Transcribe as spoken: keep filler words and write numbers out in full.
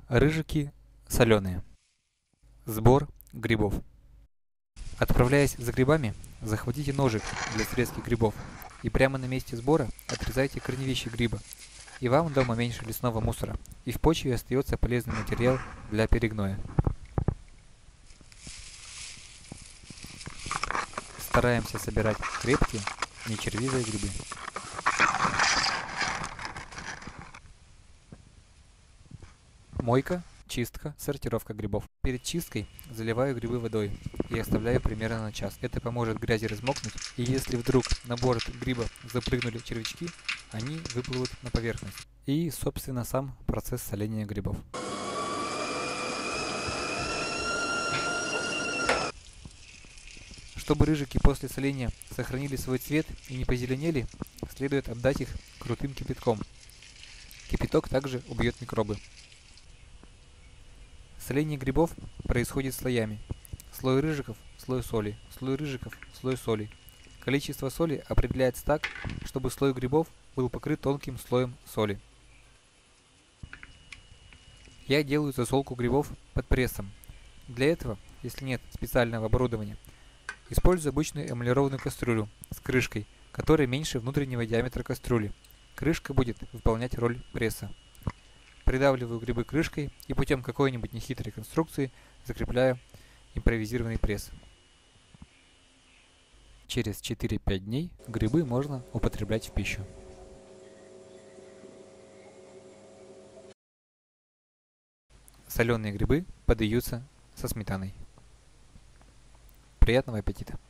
Рыжики соленые. Сбор грибов. Отправляясь за грибами, захватите ножик для срезки грибов и прямо на месте сбора отрезайте корневище гриба, и вам дома меньше лесного мусора, и в почве остается полезный материал для перегноя. Стараемся собирать крепкие, нечервивые грибы. Мойка, чистка, сортировка грибов. Перед чисткой заливаю грибы водой и оставляю примерно на час. Это поможет грязи размокнуть, и если вдруг на борт гриба запрыгнули червячки, они выплывут на поверхность. И, собственно, сам процесс соления грибов. Чтобы рыжики после соления сохранили свой цвет и не позеленели, следует обдать их крутым кипятком. Кипяток также убьет микробы. Соление грибов происходит слоями. Слой рыжиков, слой соли, слой рыжиков, слой соли. Количество соли определяется так, чтобы слой грибов был покрыт тонким слоем соли. Я делаю засолку грибов под прессом. Для этого, если нет специального оборудования, использую обычную эмалированную кастрюлю с крышкой, которая меньше внутреннего диаметра кастрюли. Крышка будет выполнять роль пресса. Придавливаю грибы крышкой и путем какой-нибудь нехитрой конструкции закрепляю импровизированный пресс. Через четыре-пять дней грибы можно употреблять в пищу. Соленые грибы подаются со сметаной. Приятного аппетита!